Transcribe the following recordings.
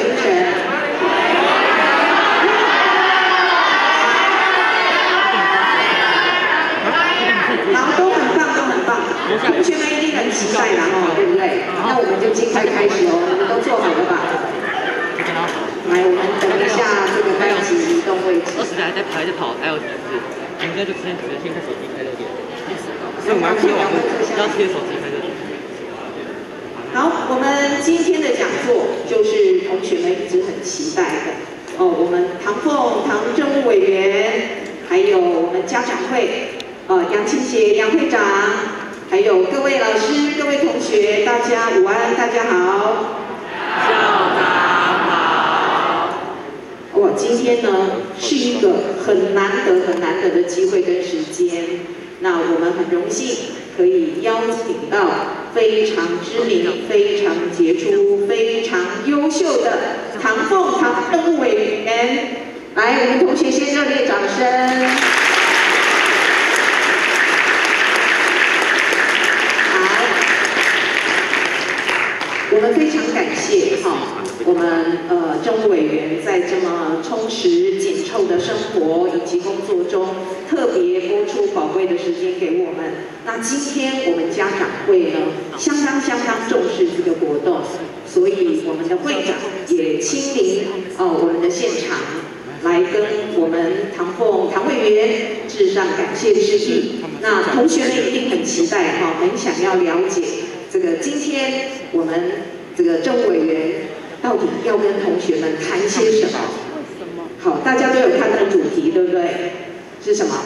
精神。好，都很棒，都很棒。同学们一定很期待啦，哦，对不对？那我们就尽快开始哦，你们都做好了吧？来，我们等一下这个班级移动位置。 20台在排着跑，还有就是应该就先看手机开热点， 所以我们要贴网络， 要贴手机开热点。 好，我们今天的讲座就是同学们一直很期待的哦。我们唐政务委员，还有我们家长会，杨庆杰杨会长，还有各位老师、各位同学，大家午安，大家好。 校长好。 哇，今天呢是一个很难得的机会跟时间，那我们很荣幸可以邀请到非常知名、非常杰出、非常优秀的唐政务委员，来，我们同学先热烈掌声。好，我们非常感谢我们政务委员在这么充实紧凑的生活以及工作中，特别拨出宝贵的时间给我们。那今天我们家长会呢，相当重视这个活动，所以我们的会长也亲临我们的现场，来跟我们唐委员致上感谢之意。那同学们一定很期待很想要了解这个今天我们这个政务委员到底要跟同学们谈些什么？好，大家都有看那个主题，对不对？是什么？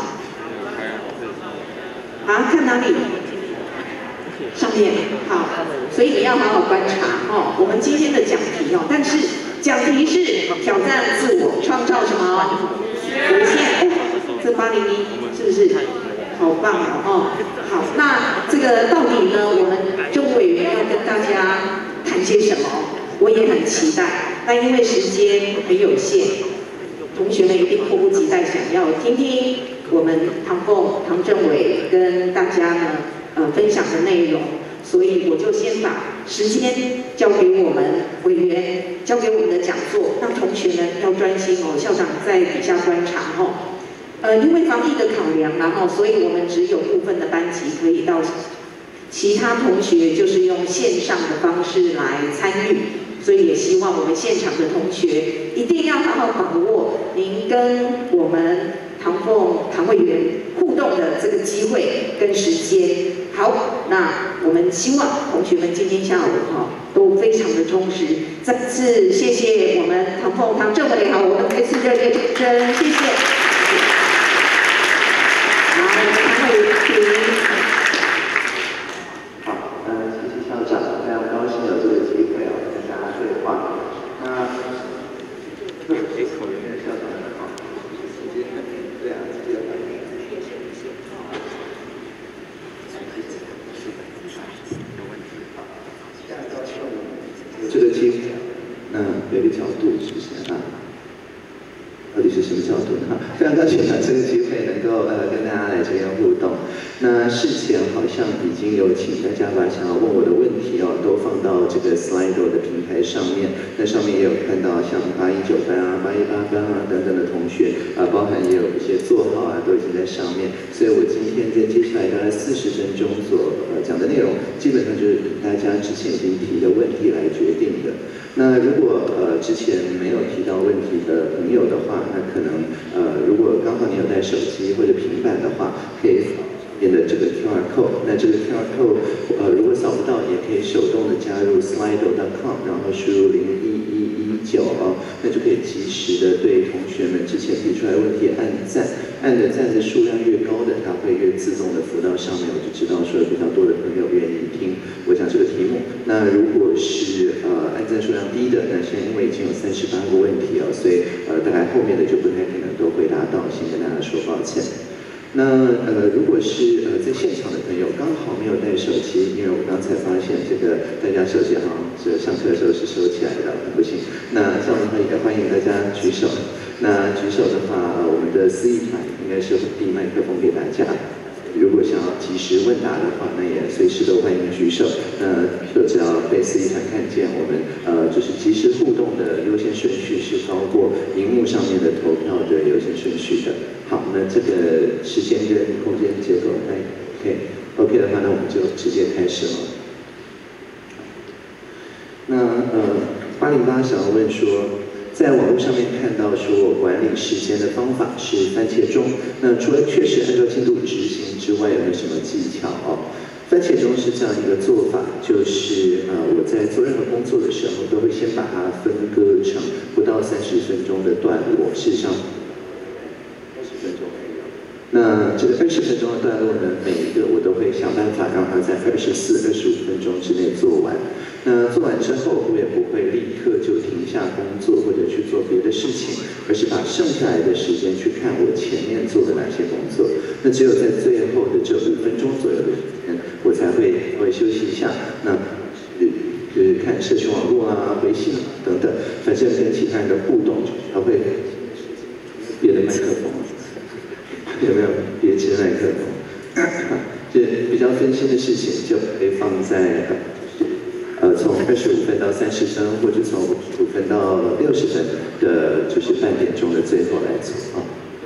啊，看哪里？上面。好，所以你要好好观察我们今天的讲题但是讲题是挑战自我，创造什么？无限。这801是不是？好棒好，那这个到底呢？我们政务委员要跟大家谈些什么？我也很期待，但因为时间很有限，同学们一定迫不及待想要听听我们唐政委跟大家呢分享的内容，所以我就先把时间交给我们委员，交给我们的讲座，让同学们要专心校长在底下观察因为防疫的考量所以我们只有部分的班级可以到，其他同学就是用线上的方式来参与。所以也希望我们现场的同学一定要好好把握您跟我们唐委员互动的这个机会跟时间。好，那我们希望同学们今天下午都非常的充实。再次谢谢我们唐政委我们再次热烈掌声，谢谢。好，我们唐委员请。 谢谢校长，非常高兴有这个机会跟大家对话。那口源的校长很好，对啊，这个机会，有一个角度是不是到底是什么角度呢？非常高兴有这个机会能够跟大家来这边互动。那事前好像已经有请大家把想要问我的问题都放到这个 Slido 的平台上面。那上面也有看到像819班818班等等的同学包含也有一些座号都已经在上面。所以我今天在接下来大概40分钟所讲的内容，基本上就是以大家之前已经提的问题来决定的。那如果之前没有提到问题的朋友的话，那可能如果刚好你有带手机或者平板的话，可以扫边的这个 QR code。那这个 QR code 如果扫不到，也可以手动的加入 slido.com， 然后输入01119那就可以及时的对同学们之前提出来的问题按赞，按的赞的数量越高的，它会越自动的浮到上面，我就知道说比较多的朋友愿意听我讲这个题目。那如果是按赞数量低的，那现在因为已经有38个问题所以大概后面的就不太可能都回答到，先跟大家说抱歉。那如果是在现场的朋友刚好没有带手机，因为我刚才发现这个大家手机好像是上课的时候是收起来的，很不幸。那这样的话也欢迎大家举手。那举手的话，我们的司仪团应该是会递麦克风给大家。如果想要及时问答的话，那也随时都欢迎举手。那就只要被司仪团看见，我们就是及时互动的优是高过荧幕上面的投票的优先顺序的。好，那这个时间跟空间结构OK 的话，那我们就直接开始了。那808想要问说，在网络上面看到说我管理时间的方法是番茄钟，那除了确实按照进度执行之外，有没有什么技巧哦？番茄钟是这样一个做法，就是我在做任何工作的时候，都会先把它分割成不到30分钟的段落，事实上20分钟而已。那这个20分钟的段落呢，每一个我都会想办法让它在24、25分钟之内做完。那做完之后，我也不会立刻就停下工作或者去做别的事情，而是把剩下来的时间去看我前面做的哪些工作。那只有在最后的这5分钟左右的时间，我才会稍微休息一下。那就是看社群网络啊、微信等等，反正跟其他人的互动，还会别的麦克风，有没有别支麦克风？就比较分心的事情，就可以放在从25分到30分，或者从5分到60分的，就是半点钟的最后来做啊。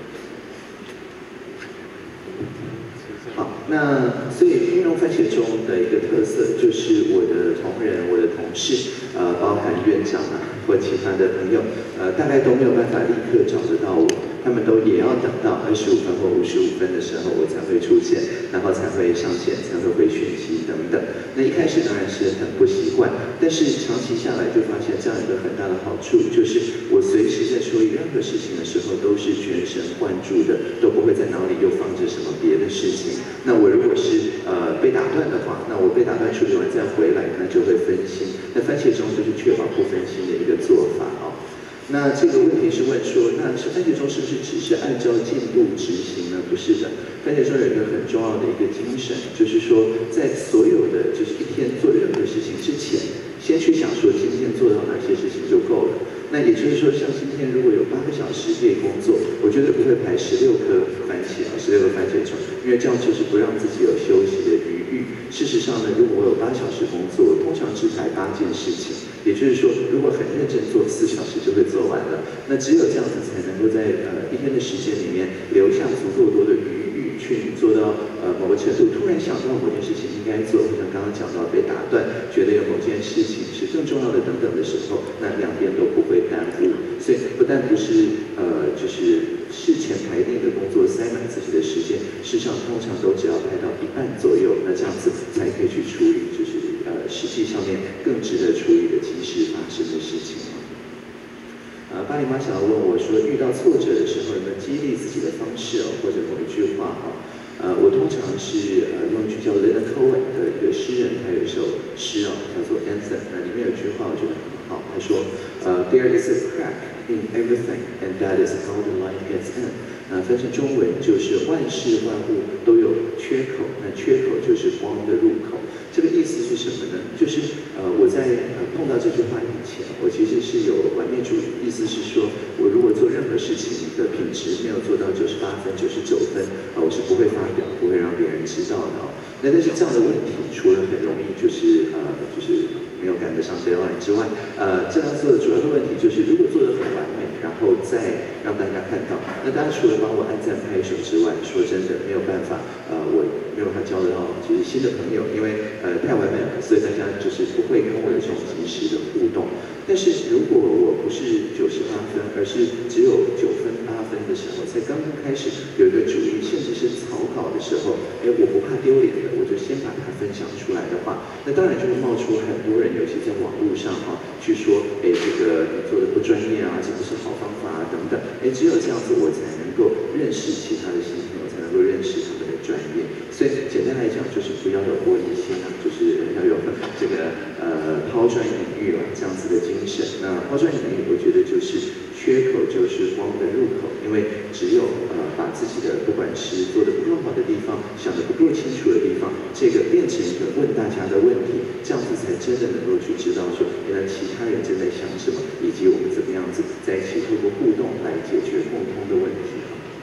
好，那所以运用番茄钟的一个特色，就是我的同仁、我的同事，包含院长啊或其他的朋友，大概都没有办法立刻找得到我。他们都也要等到25分或55分的时候，我才会出现，然后才会上线，才会回讯息等等。那一开始当然是很不习惯，但是长期下来就发现这样一个很大的好处，就是我随时在处理任何事情的时候，都是全神贯注的，都不会在脑里又放着什么别的事情。那我如果是被打断的话，那我被打断处理完再回来，那就会分心。那番茄钟就是确保不分心的一个做法哦。那这个问题是问说，那番茄钟是不是只是按照进度执行呢？不是的，番茄钟有一个很重要的一个精神，就是说在所有的就是一天做任何事情之前，先去想说今天做到哪些事情就够了。那也就是说，像今天如果有8个小时可以工作，我绝对不会排16颗番茄16个番茄钟，因为这样就是不让自己有休息的余裕。事实上呢，如果我有8小时工作，我通常只排8件事情，也就是说，如果很认真做4小时就会做完了。那只有这样子才能够在一天的时间里面留下足够多的余裕，去做到某个程度。突然想到某件事情应该做，或者刚刚讲到被打断，觉得有某件事情是更重要的等等的时候，那两边都不会耽误。所以不但不是就是事前排定的工作塞满自己的时间，事实上通常都只要排到1半左右，那这样子才可以去处理，就是实际上面更值得处理的即时发生的事情。808想要问我说，遇到挫折的时候有没有激励自己的方式或者某一句话我通常是用一句叫 Leonard Cohen 的一个诗人，他有一首诗叫做 Anthem， 那里面有一句话我觉得很好，他说There is a crack in everything, and that is how the light gets in。翻成中文就是万事万物都有缺口，那缺口就是光的入口。这个意思是什么呢？就是我在碰到这句话以前，我其实是有完美主义，意思是说我如果做任何事情的品质没有做到98分、99分，我是不会发表，不会让别人知道的那但是这样的问题，除了很容易就是没有赶得上 deadline 之外，这样做的主要的问题就是，如果做得很完美，然后再让大家看到，那大家除了帮我按赞拍手之外，说真的没有办法，我没有办法交得到就是新的朋友，因为太完美了，所以大家就是不会跟我有这种及时的互动。但是如果我不是98分，而是只有9分8分的时候，才刚刚开始有一个主意，甚至是草稿的时候，我不怕丢脸的，我就先把它分享出来的话，那当然就会冒出很多人，尤其在网络上去说，这个你做的不专业啊，这不是好方法等等，只有这样子我才能够认识其他的新朋友，才能够认识他们的专业。所以简单来讲，就是不要有玻璃心就是要有这个抛砖引玉这样子的精神。那抛砖引玉，我觉得就是缺口就是光的入口，因为只有把自己的不管是做的不够好的地方，想的不够清楚的地方，这个变成一个问大家的问题，这样子才真的能够去知道说，原来其他人正在想什么，以及我们怎么样子在一起透过互动来解决共通的问题。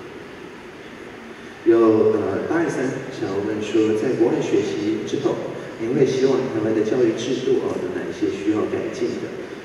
有823想要问说，在国外学习之后，您会希望台湾的教育制度有哪一些需要改进的？当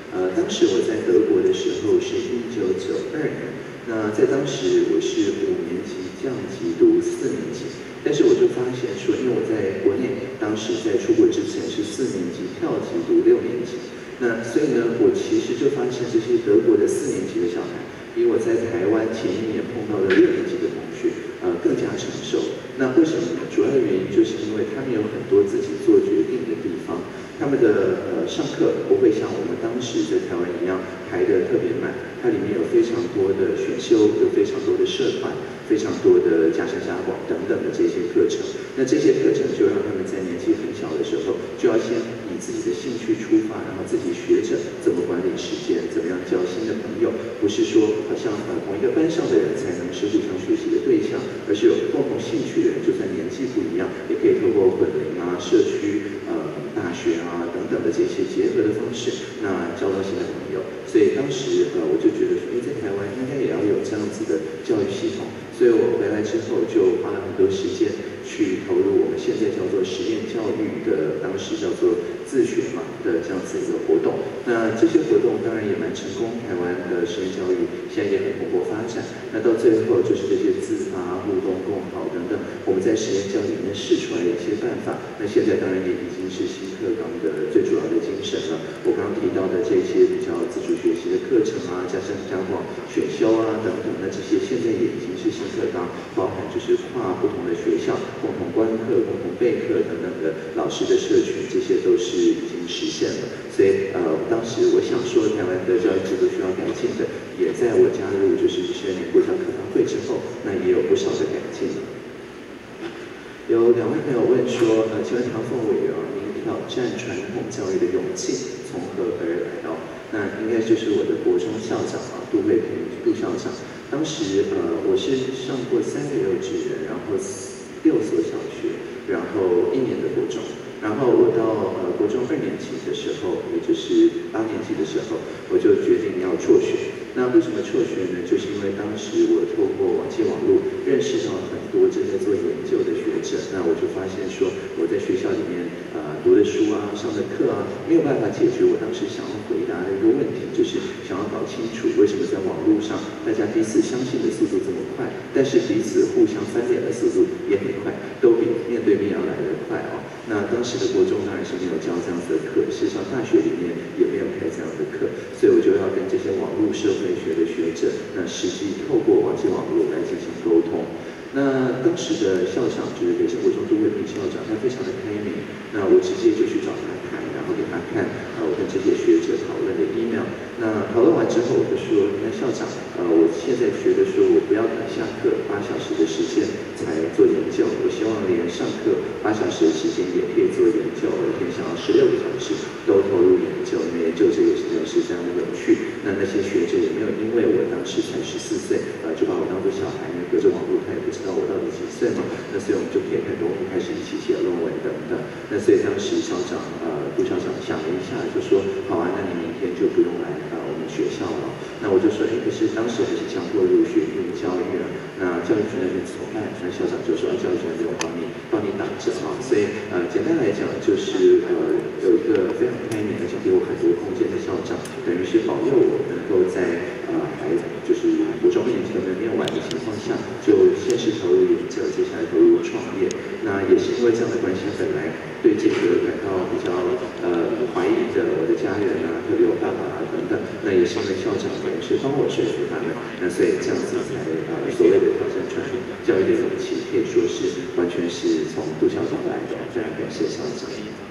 当时我在德国的时候是1992年，那在当时我是5年级降级读4年级，但是我就发现说，因为我在国内当时在出国之前是4年级跳级读6年级，那所以呢，我其实就发现这些德国的4年级的小孩，比我在台湾前一年碰到的6年级的同学，更加成熟。那为什么呢？主要的原因就是因为他们有很多自己做决定的地方，他们的上课不会像我们当时在台湾一样排得特别满，它里面有非常多的选修，有非常多的社团，非常多的加深加广等等的这些课程。那这些课程就让他们在年纪很小的时候，就要先以自己的兴趣出发，然后自己学着怎么管理时间，怎么样交新的朋友，不是说好像同一个班上的人才能是互相学习的对象，而是有共同兴趣的人，就算年纪不一样，也可以透过混龄啊、社区、大学啊等等的这些结合的方式，那交到新的朋友。所以当时我就觉得说，在台湾应该也要有这样子的教育系统。所以我回来之后就花了很多时间去投入我们现在叫做实验教育的，当时叫做自学嘛的这样子一个活动。那这些活动当然也蛮成功，台湾的实验教育现在也很蓬勃发展。那到最后就是这些自发、互动、共好等等，我们在实验教育里面试出来的一些办法。那现在当然也已经是新课纲的最主要的精神了。我刚刚提到的这些比较自主学习的课程啊，加深加广选修啊等等，那这些现在也已经是新课纲，包含就是跨不同的学校共同观课、共同备课等等的老师的社群，这些都是已经实现了。所以当时我想说，台湾的教育制度需要改进的，也在我加入就是12年国教课堂会之后，那也有不少的改进了。有2位朋友问说，请问唐凤委员，您挑战传统教育的勇气从何而来？那应该就是我的国中校长杜惠平杜校长。当时我是上过3个幼稚园，然后6所小学，然后1年的国中。然后我到国中2年级的时候，也就是8年级的时候，我就决定要辍学。那为什么辍学呢？就是因为当时我透过网际网络认识到很多正在做研究的学者，那我就发现说我在学校里面读的书啊、上的课啊，没有办法解决我当时想要回答的一个问题，就是想要搞清楚为什么在网络上大家彼此相信的速度这么快，但是彼此互相翻脸的速度也很快，都比面对面要来得快哦。那当时的国中当然是没有教这样子的课，事实上大学里面也没有开这样的课，所以我就要跟这些网络社会学的学者，那实际透过网际网络来进行沟通。那当时的校长就是北京国中杜惠平校长，他非常的开明，那我直接就去找他谈，然后给他看我跟这些学者讨论的 email。那讨论完之后，我就说，那校长，我现在觉得说我不要等下课8小时的时间才做研究，我希望连上课8小时的时间也可以做研究，我一天想要16个小时都投入研究，因为研究这个事情是这样的有趣。那些学者也没有因为我当时才14岁，就把我当作小孩，因为隔着网络他也不知道我到底几岁嘛。那所以我们就可以很多开始一起写论文等等。那所以当时校长杜校长想了一下，就说好啊，那你明天就不用来我们学校了。那我就说，可是当时还是强迫入学义务教育了。那教育局那边怎么办？那校长就说，教育局那边我帮你挡着啊。所以简单来讲，就是有一个非常开明而且给我很多空间的校长，等于是保佑我能够在还就是国中1年级都没有念完的情况下，就先是投入研究，接下来投入创业。那也是因为这样的关系，本来对这个感到比较怀疑的我的家人啊，特别我爸爸啊等等，那也是因为校长也是帮我说服他们，那所以这样子才所谓的挑战传统教育的勇气，可以说是完全是从杜校长来的，非常感谢校长。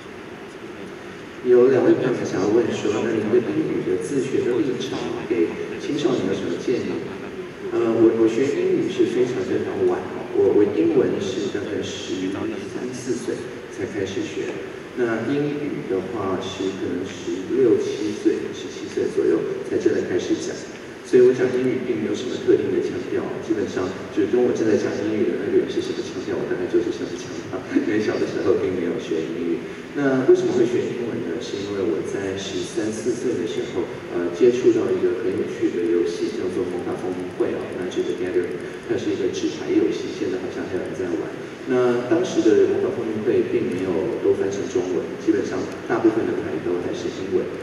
有2位朋友想要问说，那您对英语的自学的历程，给青少年有什么建议？我学英语是非常晚我英文是大概13、14岁才开始学，那英语的话是可能16、17岁、17岁左右才真的开始讲。所以我讲英语并没有什么特定的腔调，基本上就是跟我正在讲英语的那个人是什么腔调，我大概就是什么腔调。因为小的时候并没有学英语。那为什么会学英文呢？是因为我在13、14岁的时候，接触到一个很有趣的游戏，叫做魔法风云会Magic the Gathering， 它是一个纸牌游戏，现在好像还有人在玩。那当时的魔法风云会并没有都翻成中文，基本上大部分的牌都还是英文。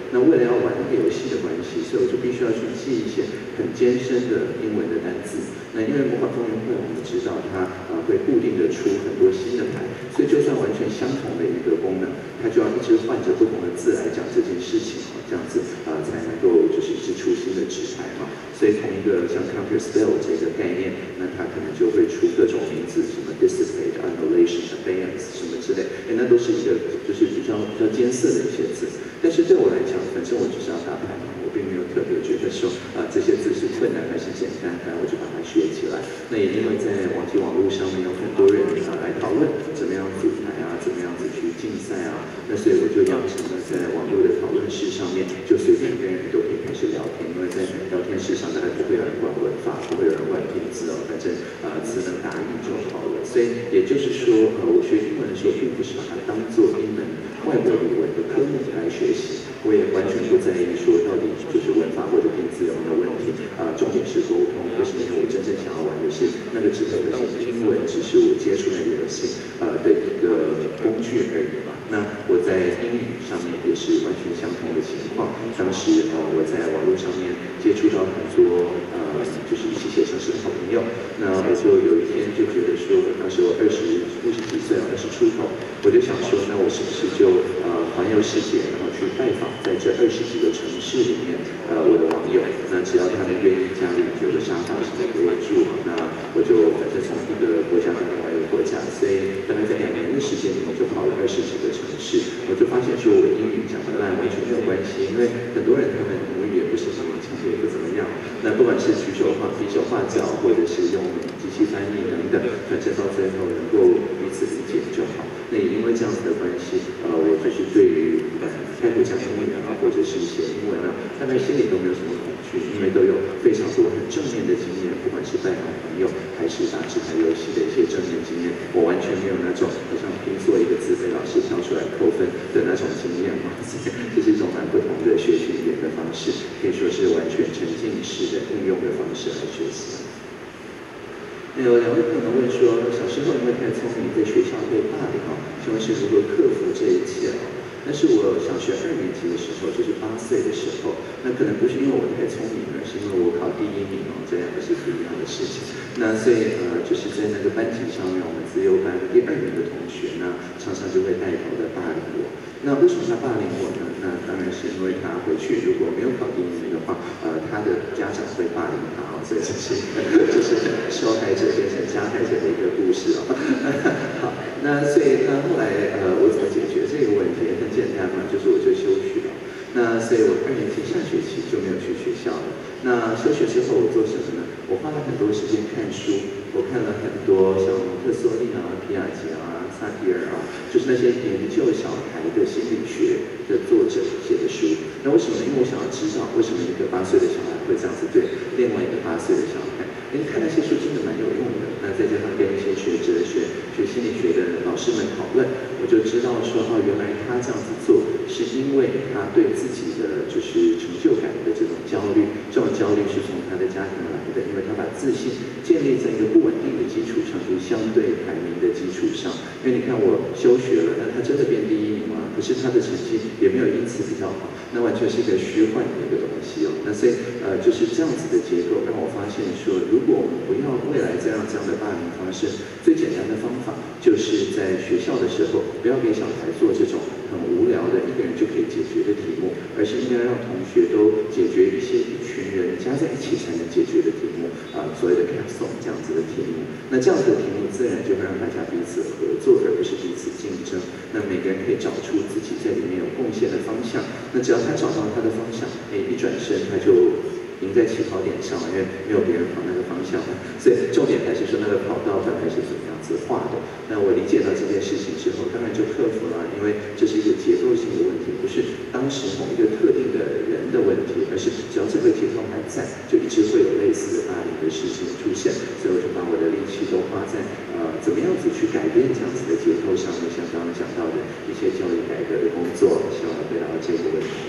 那为了要玩那个游戏的关系，所以我就必须要去记一些很艰深的英文的单字。那因为魔法风云会，我们知道它会固定的出很多新的牌，所以就算完全相同的一个功能，它就要一直换着不同的字来讲这件事情这样子才能够就是一直出新的纸牌嘛。所以同一个像 counter spell 这个概念，那它可能就会出各种名字，什么 dissipate、annihilation、abeyance 什么之类，那都是一个就是比较艰涩的一些字。但是对我来讲，反正我就是要打牌嘛，我并没有特别觉得说这些字是困难还是简单，反正我就把它学起来。那也因为在网络上面有很多人来讨论怎么样组牌怎么样子去竞赛那所以我就养成了在网络的讨论室上面，就随便跟人都可以开始聊天，因为在聊天室上大概不会有人管文法，不会有人管拼字反正词能达意就好了。所以也就是说我学英文的时候，并不是把它当做一门外国语文的科目来学习，我也完全不在意说到底就是文法或者拼字有没有问题重点是沟通。为什么？因为我真正想要玩的是那个纸盒的英文，只是我接触那个游戏的一个工具而已嘛。那我在英语上面也是完全相同的情况。当时我在网络上面接触到很多就是一起写程式的好朋友，那我就有一天就觉得说，当时我60几岁20出头，我就想说，那我是不是就环游世界，然后去拜访在这20几个城市里面我的网友，那只要他们愿意家里有个沙发什么给我住，那我就反正从一个国家到另外一个国家，所以大概在2年的时间里面就跑了20几个城市，我就发现说我英语讲得烂完全没有关系，因为很多人他们母语也不是什么讲的也不怎么样，那不管是比手画脚，或者是用机器翻译等等，反正到最后能够彼此理解就好。那也因为这样子的关系，我就是对于开口讲英文或者是写英文大概心里都没有什么恐惧，因为都有非常多很正面的经验，不管是拜访朋友还是打纸牌游戏的一些正面经验，我完全没有那种好像拼错一个字被老师挑出来扣分的那种经验这是一种蛮不同的学习语言的方式，可以说是完全沉浸式的应用的方式来学习。有2位朋友问说，小时候因为太聪明，在学校被霸凌请问是如何克服这一切那是我小学2年级的时候，就是8岁的时候，那可能不是因为我太聪明了，是因为我考第1名这两个是不一样的事情。那所以就是在那个班级上面，我们自由班第2名的同学呢，常常就会带头的霸凌我。那为什么他霸凌我呢？那当然是因为他回去如果没有考第1名的话，他的家长会霸凌他所以这是就是受害者变成加害者的一个故事好，那所以后来我怎么解决这个问题？很简单嘛，就是我就休学了。那所以我2年级下学期就没有去学校了。那休学之后我做什么呢？我花了很多时间看书，我看了很多像蒙特梭利皮亚杰萨提尔就是那些研究小孩的心理学的作者写的书。那为什么呢？因为我想要知道为什么一个8岁的小孩会这样子对另外一个8岁的小孩。看那些书真的蛮有用的。那再加上跟一些学哲学、学心理学的老师们讨论，我就知道说原来他这样子做是因为他对自己的就是成就感的这种焦虑，这种焦虑是从他的家庭来的，因为他把自信建立在一个不稳定的基础上，就是相对排名的基础上。因为你看我休学了，那他真的变第1名吗？可是他的成绩也没有因此比较好，那完全是一个虚幻的一个东西那所以就是这样子的结构，让我发现说，如果我们不要未来这样的霸凌发生，最简单的方法就是在学校的时候，不要给小孩做这种很无聊的一个人就可以解决的题目，而是应该让同学都解决一些一群人加在一起才能解决的题目所谓的 capstone 这样子的题目。那这样子的题目自然就会让大家彼此合作，而不是彼此竞争。那每个人可以找出自己在里面有贡献的方向。那只要他找到他的方向，一转身他就赢在起跑点上了，因为没有别人跑那个方向所以重点还是说那个跑道本来是怎么样子画的。那我理解到这件事情之后，当然就克服了，因为这是一个结构性的问题，不是当时某一个特定的人的问题，而是只要这个结构还在，就一直会有类似的霸凌的事情出现。所以我就把我的力气都花在怎么样子去改变这样子的结构上面，像刚刚讲到的一些教育改革的工作，希望回答到这个问题。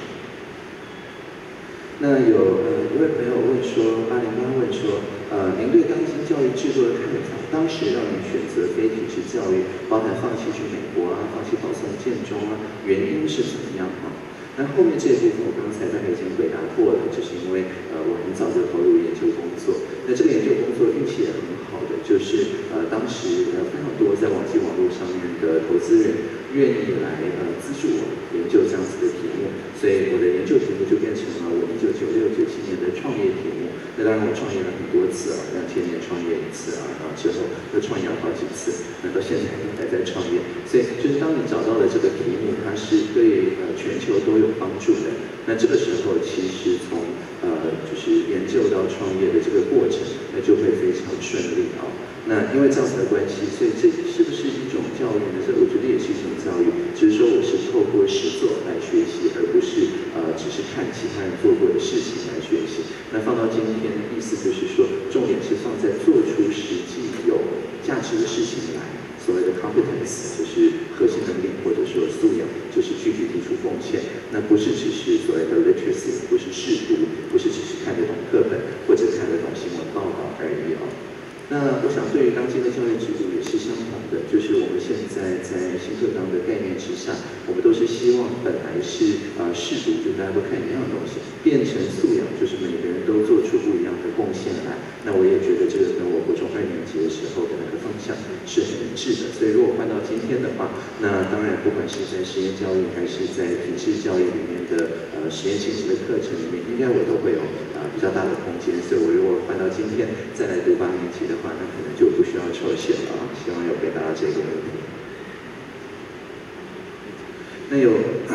那有一位朋友问说，808问说，您对当今教育制度的看法？当时让您选择非体制教育，包含放弃去美国放弃保送建中原因是怎么样那那后面这一部分我刚才大概已经回答过了，就是因为我很早就投入研究工作。那这个研究工作运气也很好的，就是当时非常多在网际网络上面的投资人愿意来资助我研究这样子的题目，所以我的研究题目就变成了我1996、97年的创业题目。那当然我创业了很多次2000年创业一次然后之后又创业了好几次，那到现在还在创业。所以就是当你找到了这个题目，它是对全球都有帮助的，那这个时候其实从就是研究到创业的这个过程，那就会非常顺利那因为这样子的关系，所以这是不是一种教育呢？我觉得也是一种教育，只是说我是透过实作来学习，而不是只是看其他人做过的事情来学习。那放到今天，意思就是说，重点是放在做出实际有价值的事情来。所谓的 competence 就是核心能力，或者说素养，就是具体提出贡献。那不是只是所谓的 literacy， 不是试读，不是只是看得懂课本或者看得懂新闻报道而已那我想，对于当今的教育制度也是相同的，就是我们现在在新课纲的概念之下，我们都是希望本来是试读，就大家都看一样的东西，变成素养，就是每个人都做出不一样的贡献来。那我也觉得这个跟我国中2年级的时候的那个方向是很一致的。所以如果换到今天的话，那当然不管是在实验教育还是在品质教育里面的实验性质的课程里面，应该我都会有比较大的空间。所以我如果换到今天再来读8年级的话，那可能就不需要抽选了希望有回答这个问题。那有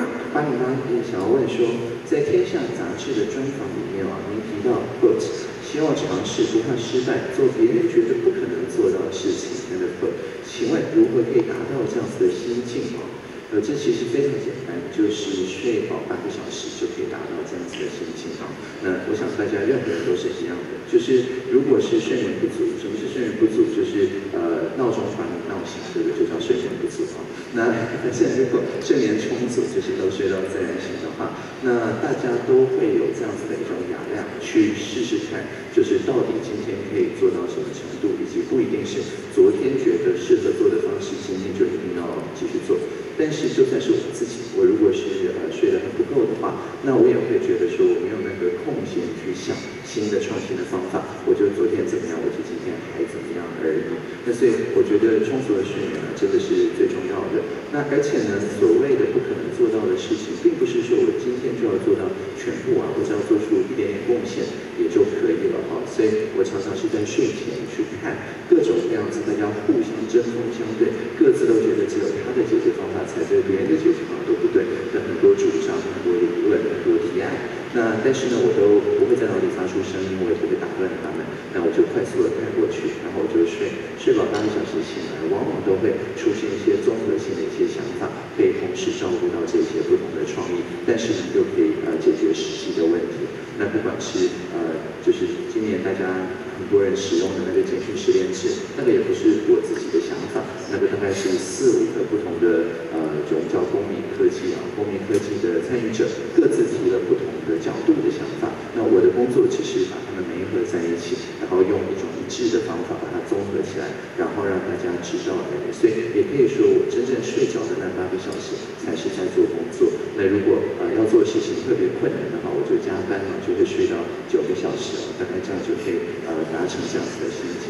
808也想要问说，在《天下》杂志的专访里面您提到 quote 希望尝试不怕失败，做别人觉得不可能做到的事情。请问如何可以达到这样子的心境这其实非常简单，就是睡饱8个小时就可以达到这样子的心境那我想大家任何人都是一样的，就是如果是睡眠不足，什么是睡眠不足？就是闹钟把你闹醒，这个就叫睡眠不足那现在如果睡眠充足，就是都睡到自然醒的话，那大家都会有这样子的一种雅量去试试看，就是到底今天可以做到什么程度，以及不一定是昨天觉得适合做的方式，今天就一定要继续做。但是就算是我自己，我如果是睡得很不够的话，那我也会觉得说我没有那个空闲去想新的创新的方法，我就昨天怎么样，我就今天还怎么样而已。那所以我觉得充足的睡眠真的是最重要的。那而且呢，所谓的不可能做到的事情，并不是说我今天就要做到全部或者要做出一点点贡献也就可以了所以我常常是在睡前去看各种各样子大家互相针锋相对，各自都觉得只有他的解决方法才对，别人的解决方法都不对的很多主张、很多理论、很多提案。那但是呢，我都不会在脑里发出声音，我也不会打断他们。那我就快速的看过去，然后我就睡饱8个小时醒来，往往都会出现一些综合性的一些想法，可以同时照顾到这些不同的创意，但是呢又可以解决实际的问题。那不管是就是今年大家很多人使用的那个简讯实验室，那个也不是我自己的想法，那个大概是4、5个不同的这种叫公民科技公民科技的参与者各自提了不同的角度的想法。那我的工作只是把它们媒合在一起，然后用一种一致的方法把它综合起来，然后让大家知道所以也可以说我真正睡着的那8个小时才是在做工作。那如果要做事情特别困难的话，我就加班就会睡到9个小时大概这样就可以达成这样子的心境。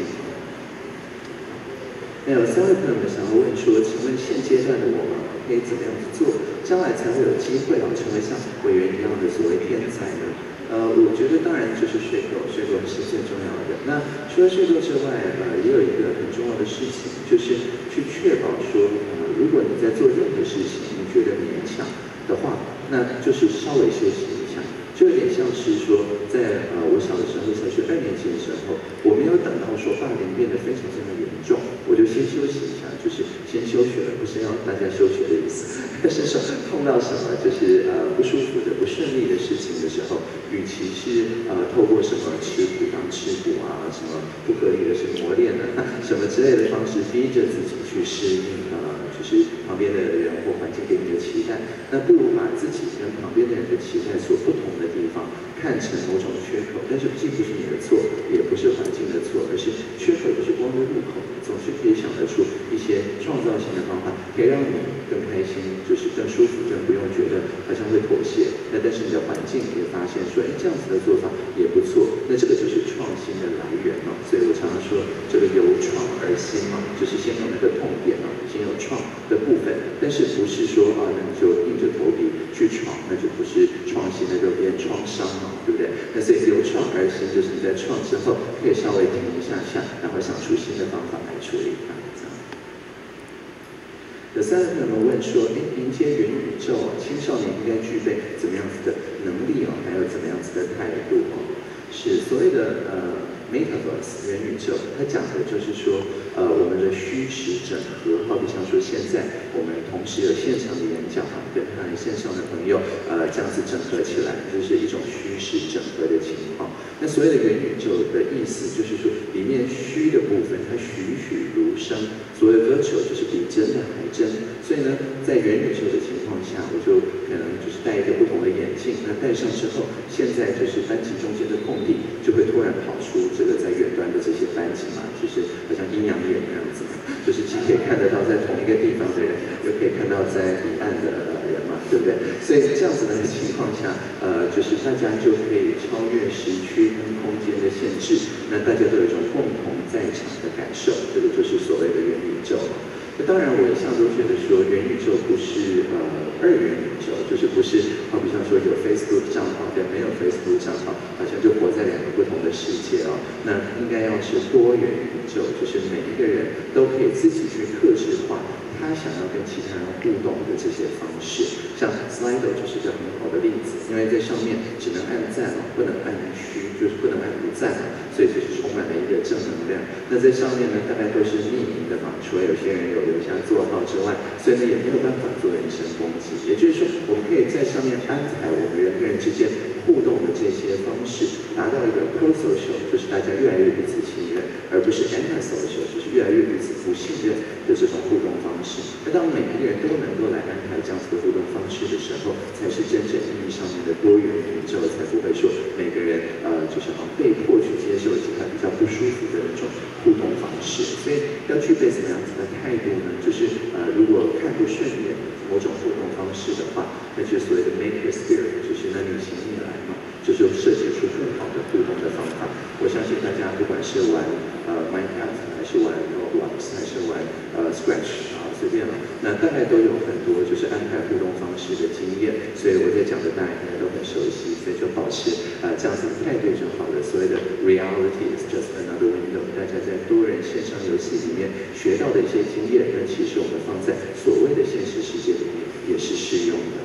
那有3位朋友们想要问说，请问现阶段的我们可以怎么样去做，将来才会有机会成为像委员一样的所谓天才呢？我觉得当然就是睡够是最重要的。那除了睡够之外，也有一个很重要的事情，就是去确保说，如果你在做任何事情，你觉得勉强的话，那就是稍微休息一下。就有点像是说，在我小的时候，小学2年级的时候，我没有等到说霸凌变得非常严重，我就先休息一下，就是先休学了，不是要大家休学的意思，但是说碰到什么就是不舒服的、不顺利的事情的时候，与其是透过什么吃苦当吃苦什么不合理的是磨练什么之类的方式，逼着自己去适应就是旁边的人或环境给你的期待，那不如把自己跟旁边的人的期待所不同的地方看成某种缺口，但是既不是你的错，也不是环境的错，而是缺口就是光的入口，总是可以想得出一些创造性的方法，可以让你更开心，就是更舒服，更不用觉得好像会妥协， 是你的环境也发现说，哎，这样子的做法也不错，那这个就是创新的来源哦。所以我常常说，这个由创而新嘛，就是先有那个痛点哦，先有创的部分，但是不是说啊，那你就硬着头皮去闯，那就不是创新，那就变创伤嘛，对不对？那所以由创而新，就是你在创之后可以稍微停一下，然后想出新的方法来处理它。有3个朋友们问说，迎接元宇宙啊，青少年应该具备怎么样子的能力哦，还有怎么样子的态度哦？是所谓的Metaverse 元宇宙，它讲的就是说，我们的虚实整合，好比像说现在我们同时有现场的演讲啊，跟看线上的朋友，这样子整合起来，就是一种虚实整合的情况。那所谓的元宇宙的意思，就是说里面虚的部分它栩栩如生，所谓 virtual 就是比真的还真。所以呢，在元宇宙的情况下，我就可能就是戴一个不同的眼镜，那戴上之后，现在就是班级中间的空地就会突然跑出这个在远端的这些班级嘛，就是好像阴阳眼那样子，就是既可以看得到在同一个地方的人，又可以看到在彼岸的人嘛，对不对？所以这样子的情况下，就是大家就可以超越时区跟空间的限制，那大家都有一种共同在场的感受，这个就是所谓的元宇宙。那当然，我一向都觉得说，元宇宙不是二元宇宙，就是不是好比像说有 Facebook 账号跟没有 Facebook 账号，好像就活在2个不同的世界哦。那应该要是多元宇宙，就是每一个人都可以自己去客制化他想要跟其他人互动的这些方式。像 Slido 就是一个很好的例子，因为在上面只能按赞哦，不能按虚，就是不能按不赞哦，所以就是充满了一个正能量。那在上面呢，大概都是匿名的嘛，除了有些人有留下座号之外，所以呢也没有办法做人身攻击。也就是说，我们可以在上面安排我们人跟人之间互动的这些方式，达到一个 pro-social， 就是大家越来越彼此信任，而不是 anti-social， 就是越来越彼此不信任的这种互动方式。那当每一个人都能够来安排这样子的互动方式的时候，才是真正意义上面的多元宇宙，才不会说每个人就是好像被迫去接受其他比较不舒服的那种互动方式。所以要具备怎么样子的态度呢？就是如果看不顺眼某种互动方式的话，那就是所谓的 maker spirit， 就是那你行你来嘛，就是设计出更好的互动的方法。我相信大家不管是玩Minecraft 还是玩 Roblox 还是玩Scratch 啊，随便了，那大概都有很多就是安排互动方式的经验，所以我在讲的大家都很熟悉，所以就保持这样子的态度就好了。所谓的 reality is just another window， 大家在多人线上游戏里面学到的一些经验，那其实我们放在所谓的现实世界里面也是适用的。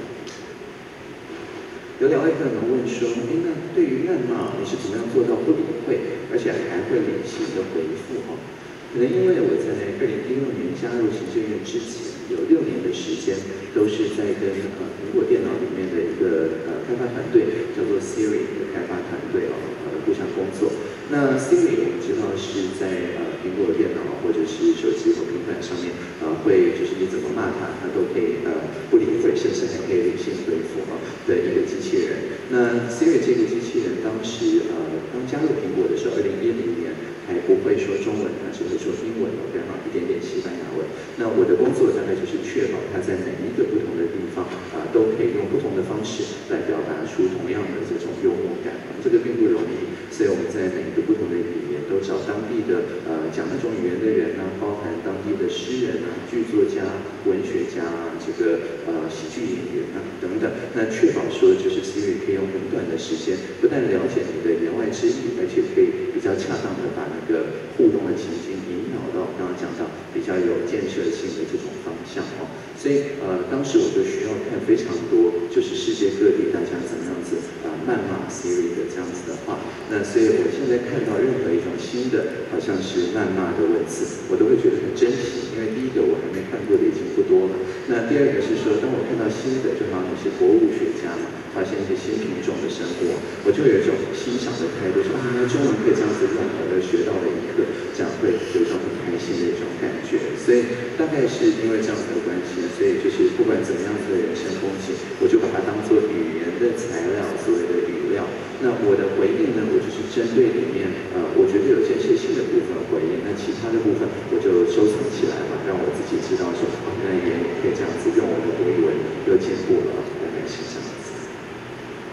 有2位朋友们问说，那对于谩骂你是怎么样做到不理会，而且还会理性的回复哦？可能因为我在2016年加入行政院之前，有6年的时间都是在跟苹果电脑里面的一个开发团队叫做 Siri 的开发团队哦，互相工作。那 Siri 我们知道是在苹果电脑或者是手机或平板上面会就是你怎么骂它，它都可以不理会，甚至还可以理性回复的一个机器人。那 Siri 这个机器人当时刚加入苹果的时候，2010年还不会说中文，它只会说英文哦，然后一点点西班牙文。那我的工作大概就是确保它在每一个不同的地方都可以用不同的方式来表达出同样的这种幽默感。这个并不容易，所以我们在每一个不同的语言都找当地的讲那种语言的人啊，包含当地的诗人啊、剧作家、文学家啊，这个喜剧演员啊等等。那确保说就是 Siri 可以用很短的时间，不但了解你的言外之意，而且可以比较恰当的把那个互动的情境引导到刚刚讲到比较有建设性的这种方向哦。所以当时我就需要看非常多，就是世界各地大家怎么样子谩骂 Siri 的这样子的话。那所以我现在看到任何一种新的好像是谩骂的文字，我都会觉得很珍惜，因为第一个我还没看过的已经不多了。那第二个是说，当我看到新的，就好像你是博物学家嘛，发现一些新品种的生活，我就有一种欣赏的态度，说原来中文可以这样子用，我都学到了一课，这样会有一种很开心的一种感觉。所以大概是因为这样子的关系，所以就是不管怎么样子的人身攻击，我就把它当做语言的材料，所谓的语料。那我的回应呢，我就是针对里面我觉得有建设性的部分回应，那其他的部分我就收藏起来嘛，让我自己知道说，原来语言也可以这样子用，我的国语文又进步了，大概是这样子。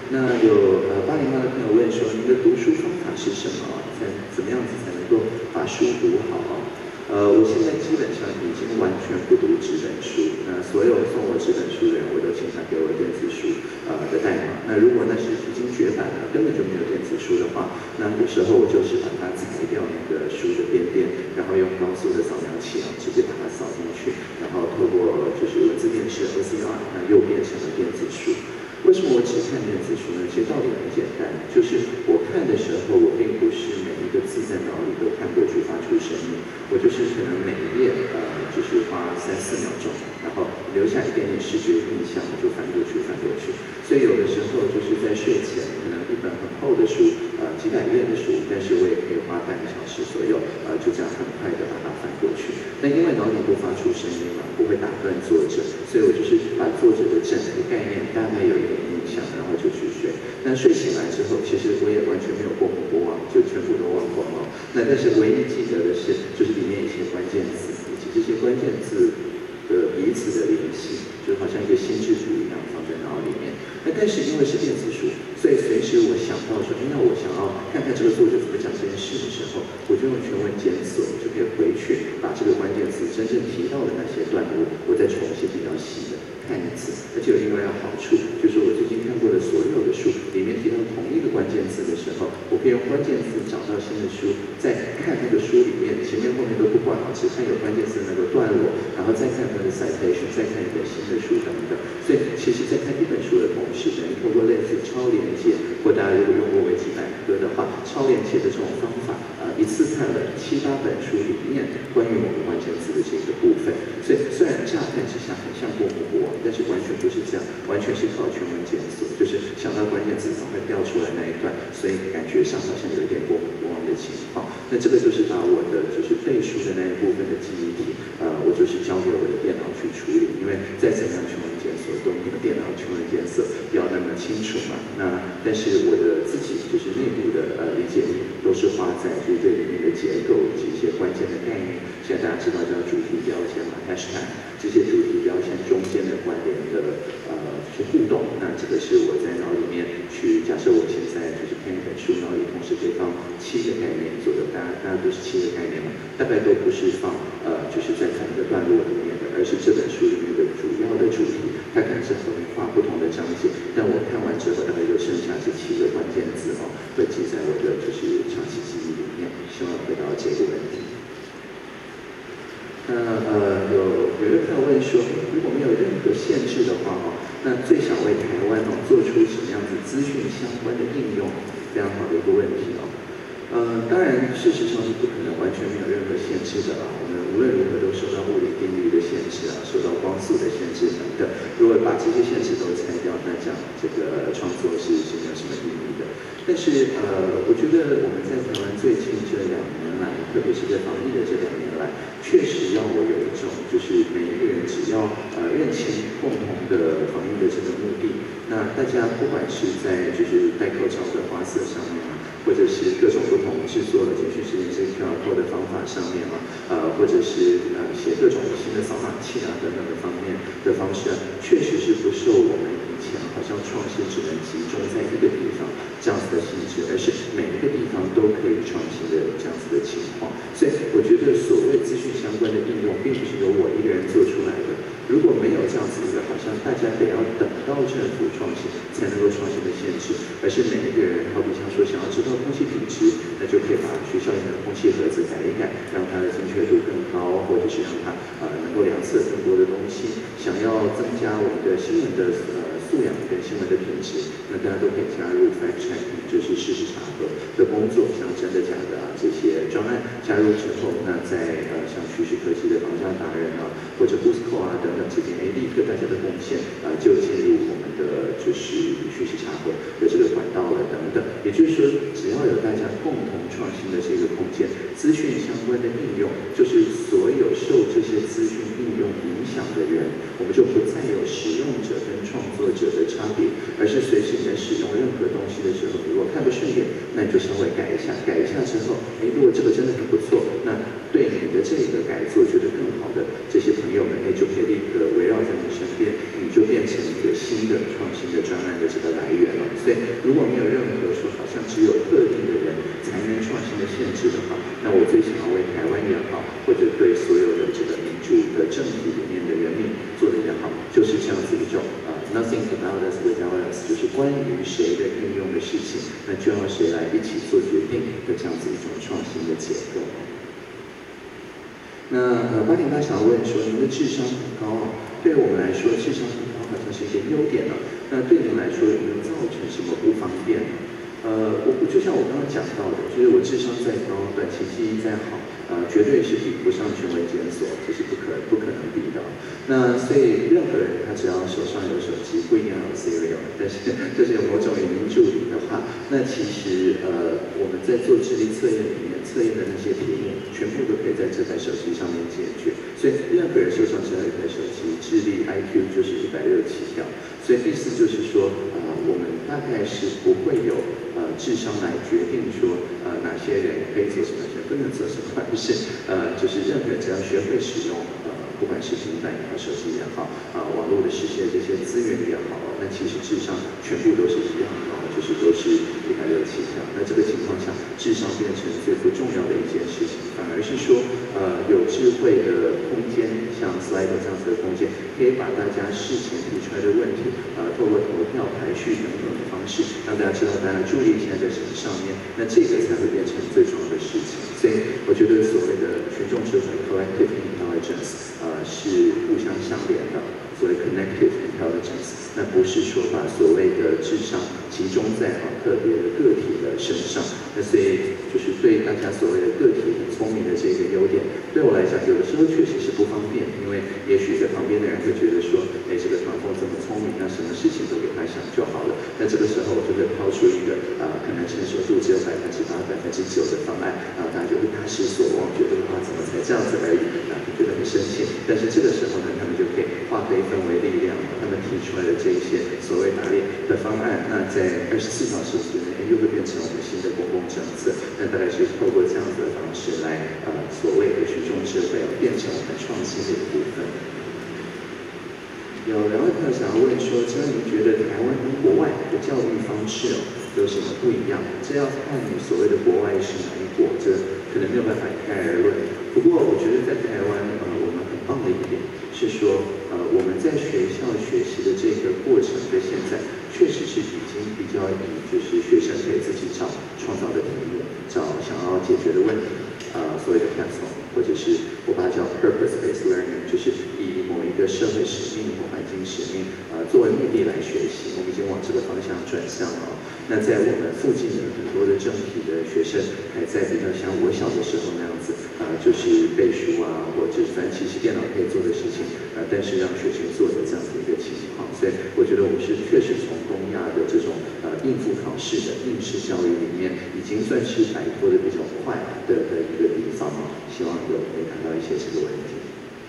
那有80后的朋友问说，您的读书方法是什么？怎么样子才能够把书读好？我现在基本上已经完全不读纸本书。那所有送我纸本书的人，我都请他给我电子书的代码。那如果那是已经绝版了，根本就没有电子书的话，那有时候我就是把它裁掉那个书的边边，然后用高速的扫描器直接把它扫进去，然后透过就是文字辨识 OCR， 那又变成了电子书。为什么我只看电子书呢？其实道理很简单，就是我看的时候，我并不是每一个字在脑里都看过去发出声音，我就是可能每一页就是花3、4秒钟，然后留下一点点视觉印象，我就翻过去。所以有的时候就是在睡前，可能一本很厚的书，几百页的书，但是我也可以花半个小时左右，就这样很快的把它翻过去。但因为脑里不发出声音嘛，不会打断作者，所以我就是把作者的整个概念大概有一点印象，然后就去睡。那睡醒来之后，其实我也完全没有过目不忘，就全部都忘光了。那但是唯一记得的是，就是里面一些关键词，以及这些关键字的彼此的联系，就好像一个心智图一样放在脑里面。那但是因为是电子书，所以随时我想到说，那我想要看看这个作者怎么讲这件事的时候，我就用全文检索，就可以回去把这个关键词真正提到的那些段落，我再重新比较细的看一次。而且有另外一个好处，就是我最近看过的所有的书里面提到同一个关键字的时候，我可以用关键字找到新的书，再看那个书里面前面后面都不管，只看有关键字那个段落，然后再看它的 citation， 再看一本新的书等等。所以其实在看一本书的同时，等于透过类似超连接，或大家如果用过维基百科的话，超连接的这种方法，一次看了7、8本书里面关于某个关键字的这个部分。所以虽然乍看之下很像过目不忘，但是完全不是这样，完全是靠全文检索，就是想到关键字赶快调出来那一段，所以感觉上好像有一点过目不忘的情况。那这个就是把我的就是背书的那一部分的记忆体，我就是交给我的电脑去处理，因为再怎样全文检索都没有电脑全文检索要那么清楚嘛。那但是我的自己就是内部的理解力都是花在就是这里面的结构以及一些关键的概念。现在大家知道叫主题标签嘛 ，#， 这些主题标签中间的关联的去互动。那这个是我在脑里面去假设我现在就是看一本书，脑里同时可以放7个概念左右，大家都是7个概念嘛，大概都不是放就是在同一个段落里面的，而是这本书里面的主要的主题，它可能是横跨不同的章节，但我看完之后大概就剩下这7个关键字会记在我的就是长期记忆里面。希望回答这个问题。那有一个朋友问说，如果没有任何限制的话那最想为台湾做出什么样子资讯相关的应用？非常好的一个问题当然，事实上是不可能完全没有任何限制的我们无论如何都受到物理定律的限制受到光速的限制等等。如果把这些限制都拆掉，那这样这个创作是没有什么意义的。但是我觉得我们在台湾最近这2年来，特别是在防疫的这2年来，确实让我有一种就是每一个人只要认清共同的防疫的这个目的，那大家不管是在就是戴口罩的花色上面或者是各种不同制作的简讯实验室 QR code 的方法上面或者是写各种新的扫码器等等的方面的方式确实是不受我们以前好像创新只能集中在一个地方这样子的性质，而是每一个地方都可以创新的这样子的情况。所以我觉得所谓资讯相关的应用，并不是由我一个人做出来的。如果没有这样子一个好像大家得要等到政府创新才能够创新的限制，而是每一个人，好比像说想要知道空气品质，那就可以把学校里面的空气盒子改一改，让它的精确度更高，或者是让它能够量测更多的东西。想要增加我们的新闻的素养跟新闻的品质，那大家都可以加入 fact checking， 就是事实查核的工作，像真的假的这些专案加入之后，那在像趋势科技的防诈达人或者 Busco 等等这边，立刻大家的贡献就进入我们的就是学习查核的这个管道了等等。也就是说，只要有大家共同创新的这个空间，资讯相关的应用，就是所有受这些资讯应用影响的人，我们就不再有使用者跟创作者的差别，而是随时你在使用任何东西的时候，如果看不顺眼，那你就稍微改一下，改一下之后，如果这个真的很不错，那对你的这个改作觉得更好的这些朋友们，就可以立刻围绕在你身边，你就变成一个新的创新的专案的这个来源了。 所以如果没有任何说好像只有特定的人才能创新的限制的话，那我最想要为台湾也好，或者对所有的这个民主的政体里面的人民做的也好，就是这样子一种nothing about us without us， 就是关于谁的应用的事情，那就要谁来一起做决定的这样子一种创新的结构。那808想要问说，您的智商很高啊，对于我们来说，智商很高好像是一个优点啊。那对您来说，有没有造成什么不方便呢？我就像我刚刚讲到的，就是我智商再高，短期记忆再好，绝对是比不上权威检索，这是不可能比的。那所以任何人他只要手上有手机，不一定要有 Siri， 但是就是有某种语音助理的话，那其实我们在做智力测验里面测验的那些题目，全部都可以在这台手机上面解决。所以任何人手上只要有一台手机，智力 IQ 就是160起跳。所以意思就是说，我们大概是不会有智商来决定说哪些人可以做什么，哪些人不能做什么，而是就是任何人只要学会使用不管是平板也好，手机也好，网络的世界这些资源也好，那其实智商全部都是一样的，就是都是160起跳。那这个情况下，智商变成最不重要的一件事情，反而是说有智慧的空间，像 Slido 这样子的空间，可以把大家事前提出来的问题，透过投票排序等等的方式，让大家知道大家注意力现在在什么上面，那这个才会变成最重要的事情。所以我觉得所谓的群众智慧 （collective intelligence） 是互相相连的。所谓 connective intelligence， 那不是说把所谓的智商集中在特别的个体的身上。那所以就是对大家所谓的个体很聪明的这个优点，对我来讲，有的时候确实是不方便，因为也许在旁边的人会觉得说，哎，这个唐凤这么聪明，那什么事情都给他想就好了。那这个时候我就会抛出一个可能成熟度只有8%、9%的方案，大家就会大失所望，觉得哇，怎么才这样子而已，觉得很生气。但是这个时候呢，他们就可以化悲愤为力量，他们提出来的这一些所谓打猎的方案，那在24小时之内，又会变成我们新的公共政策。那大概是透过这样子的方式来，所谓的群众智慧变成我们创新的一部分。有2位朋友想要问说，请问您觉得台湾跟国外的教育方式有什么不一样？这要看你所谓的国外是哪一国，这可能没有办法一概而论。不过我觉得在台湾，我们很棒的一点是说，我们在学校学习的这个过程，在现在确实是已经比较以就是学生可以自己找创造的题目，找想要解决的问题，所谓的 platform， 或者是我把它叫 purpose-based learning， 就是以某一个社会使命或环境使命作为目的来学习。我们已经往这个方向转向了。那在我们附近的很多的正体的学生，还在比较像我小的时候那样子，就是背书或者反正其实电脑可以做的事情，但是让学生做的这样的一个情况。所以我觉得我们是确实从东亚的这种应付考试的应试教育里面，已经算是摆脱的比较快的一个地方。希望有可以谈到一些这个问题。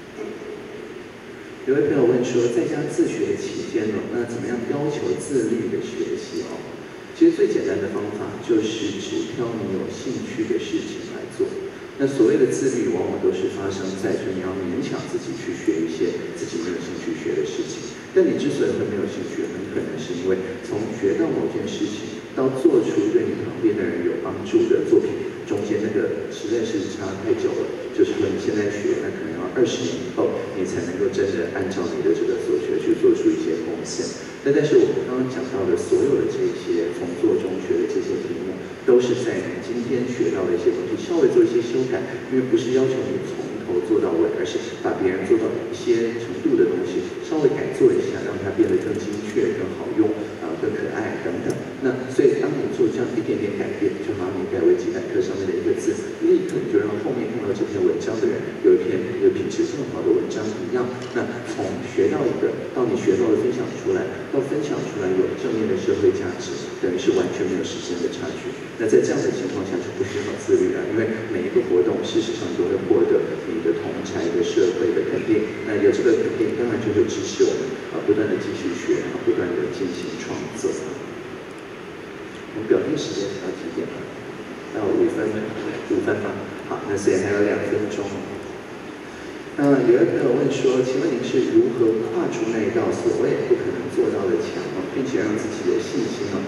有位朋友问说，在家自学的期间那怎么样要求自律的学习其实最简单的方法就是只挑你有兴趣的事情来做。那所谓的自律，往往都是发生在说你要勉强自己去学一些自己没有兴趣学的事情。但你之所以会没有兴趣，很可能是因为从学到某件事情到做出对你旁边的人有帮助的作品，中间那个实在是差太久了。就是说你现在学，那可能要20年以后，你才能够真的按照你的这个所学去做出一些贡献。但是我们刚刚讲到的所有的这些从做中学的这些题目，都是在你今天学到的一些东西稍微做一些修改，因为不是要求你从头做到尾，而是把别人做到一些程度的东西稍微改做一下，让它变得更精确、更好用、更可爱等等。那所以当你做这样一点点改变，就好像你改维基百科上面的一个字，立刻你就让后面看到这篇文章的人有一篇品质更好的文章一样。那从学到一个到你学到的分享出来，到分享出来有正面的社会价值，等于是完全没有时间的差距。那在这样的情况下就不需要自律了，因为每一个活动事实上都会获得你的同侪的社会的肯定。那有这个肯定，当然就会支持我们不断的继续学，不断的进行创作。我们表定时间要几点了？到5分吗？好，那所以还有2分钟。有位朋友问说，请问您是如何跨出那一道所谓不可能做到的墙，并且让自己有信心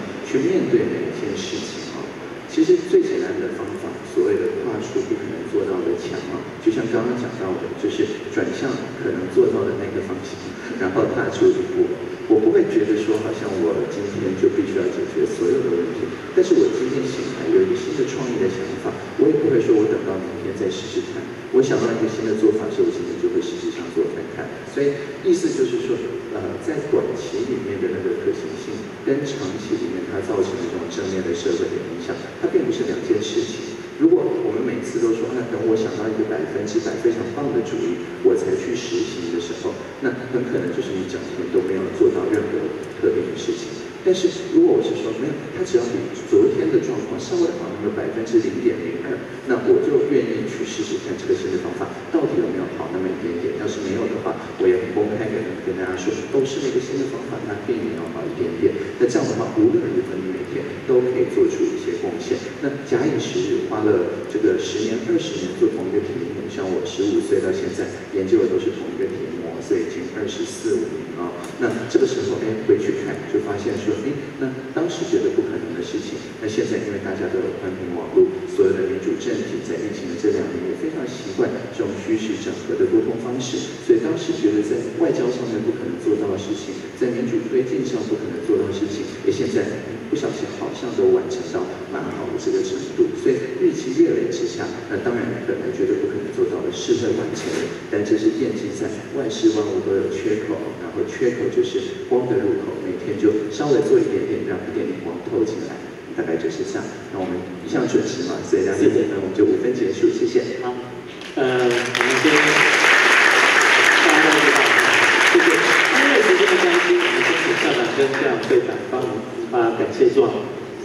面对每一件事情啊。其实最简单的方法，所谓的跨出不可能做到的墙啊，就像刚刚讲到的，就是转向可能做到的那个方向，然后踏出一步。我不会觉得说，好像我今天就必须要解决所有的问题，但是我今天醒来有一个新的创意的想法，我也不会说我等到明天再试试看。我想到一个新的做法，是我今天就会实际上做看看。所以意思就是说，在短期里面的那个可行性，跟长期里面它造成的这种正面的社会的影响，它并不是两件事情。如果我们每次都说，等我想到一个100%非常棒的主意，我才去实行的时候，那很可能就是你整天都没有做到任何特定的事情。但是如果我是说没有，它只要比昨天的状况稍微好那么0.02%，那我就愿意去试试看这个新的方法到底有没有好那么一点点。要是没有的话，我也很公开的跟大家说，都是那个新的方法，它并没有好一点点。那这样的话，无论如何你每天都可以做出一些贡献。那假以时日，花了这个10年、20年做同一个题目，像我15岁到现在研究的都是同一个题目，所以已经24、25年了。那这个时候回去看，就发现说，那当时觉得不可能的事情，那现在因为大家都有宽频网络，所有的民主政体在运行的这2年也非常习惯这种虚实整合的沟通方式，所以当时觉得在外交上面不可能做到的事情，在民主推进上不可能做到的事情，现在不小心好像都完成到蛮好的这个程度，所以日积月累之下，那当然本来觉得不可能做到的是会完成的，但这是奠基在万事万物都有缺口，然后缺口就是光的入口，每天就稍微做一点点，让一点点光透进来，大概就是这样。那我们一向准时嘛，所以2点5分我们就5分结束，谢谢。 好，我们先大家都知道，谢谢。因为时间的关系，我们先请校长跟校长队长帮我们发感谢状。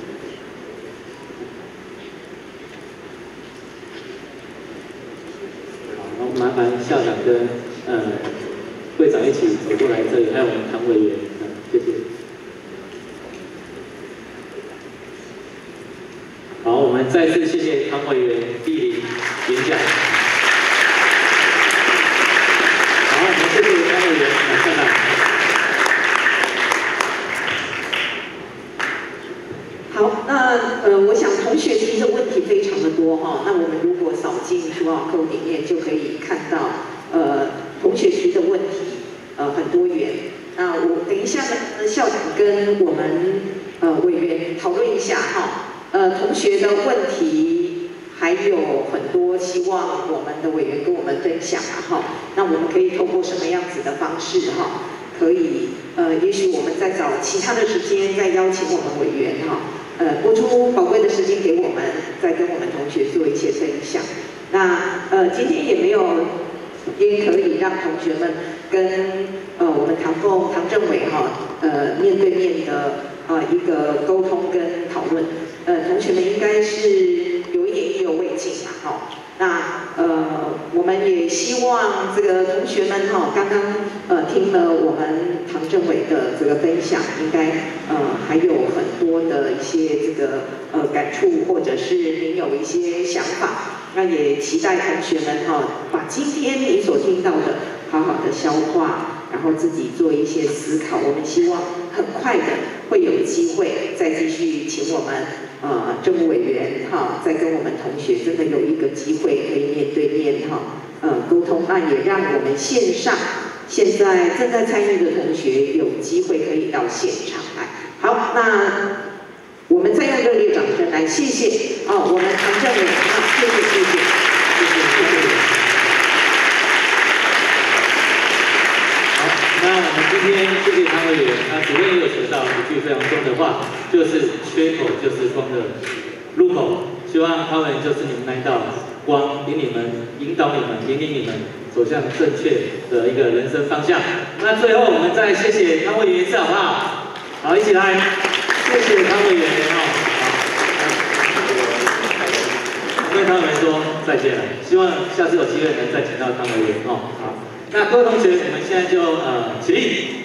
好，麻烦校长跟会长一起走过来这里，还有我们唐委员，谢谢。好，我们再次谢谢唐委员莅临演讲。好，我们谢谢唐委员，校长。 好，那我想同学提的问题非常的多哈，那我们如果扫进书稿扣里面，就可以看到同学提的问题很多元。那我等一下呢，校长跟我们委员讨论一下哈。同学的问题还有很多，希望我们的委员跟我们分享哈。那我们可以透过什么样子的方式哈？可以也许我们再找其他的时间，再邀请我们委员哈，拨出宝贵的时间给我们，再跟我们同学做一些分享。那今天也没有时间可以让同学们跟我们唐政委哈面对面的一个沟通跟讨论。同学们应该是有一点意犹未尽嘛，哈。那我们也希望这个同学们哈，刚刚听了我们唐政委的这个分享，应该还有很多的一些这个感触，或者是您有一些想法。那也期待同学们哈，把今天你所听到的好好的消化，然后自己做一些思考。我们希望很快的会有机会再继续请我们政务委员哈，再跟我们同学真的有一个机会可以面对面哈沟通，那也让我们线上现在正在参与的同学有机会可以到现场来。好，那我们再用热烈掌声来谢谢我们唐政委谢谢谢谢谢谢。 那我们今天谢谢唐委员，主任也有学到一句非常重的话，就是缺口就是光的入口。希望他们就是你们那一道光，引你们、引导你们、引领你们走向正确的一个人生方向。那最后我们再谢谢唐委员一次好不好？好，一起来，谢谢唐委员我跟唐委员说再见了，希望下次有机会能再请到唐委员好。那各位同学，我们现在就起立。